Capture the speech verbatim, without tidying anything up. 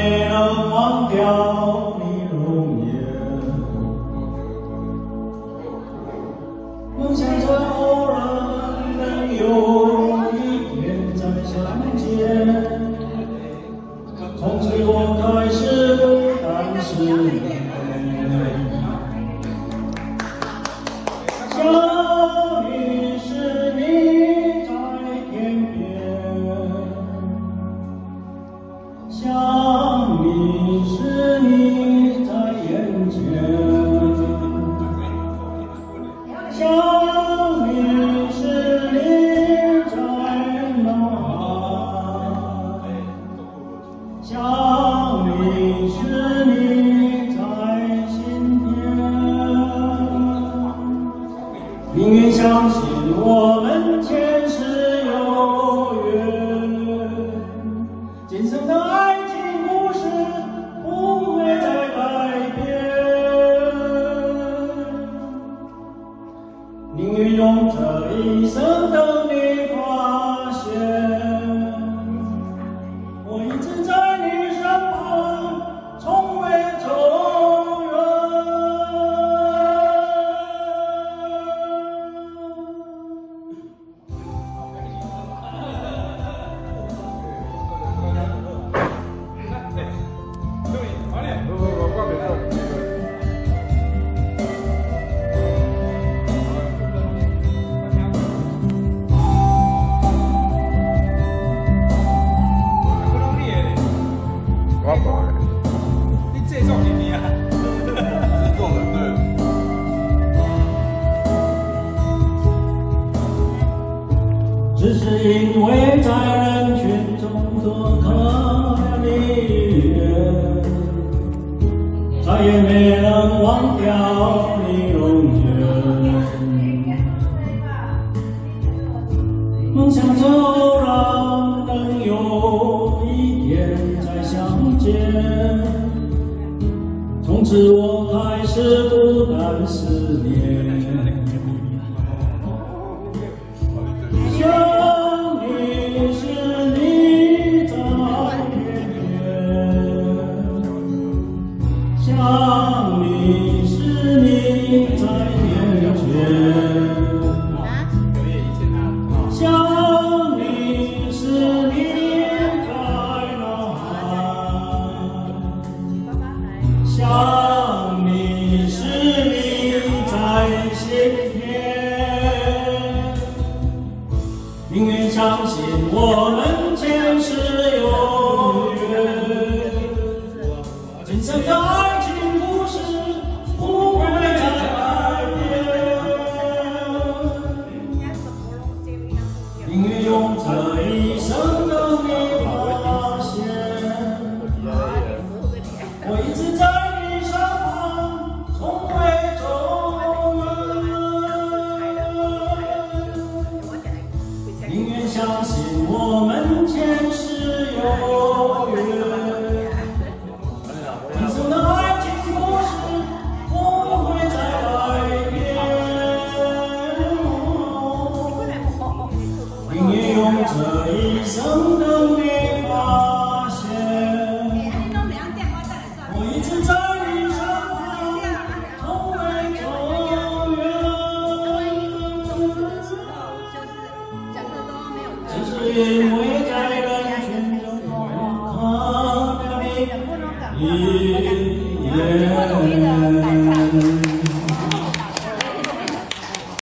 没能忘掉你容颜。梦想着偶然能有一天再相见，从此我开始孤单失眠。想你时你在天边，想你时你在眼前，想你时你在脑海，想你时你在心田。宁愿相信我们前世有缘，今生的爱情故事不会再改变。宁愿用这一生等你发现，我一直在你身旁，从未走远。 你这种你你啊，是做人对。 只是因为在人群中多看了你一眼，再也没能忘掉你容颜。梦想着偶然能有一天再相见，从此我开始孤单思念。想你时你在天边，想你时你在眼前，想你时你在脑海，想你时你在心田。宁愿相信我们前世有缘，今生的爱情故事不会再改变。宁愿用这一生等你发现，我一直在你身旁，从未走远。宁愿相信我们前世有缘，今生的爱情故事不会再改变。宁愿用这一生等你发现，我一直在你身旁，从未走远。只是因为在人群中看了你一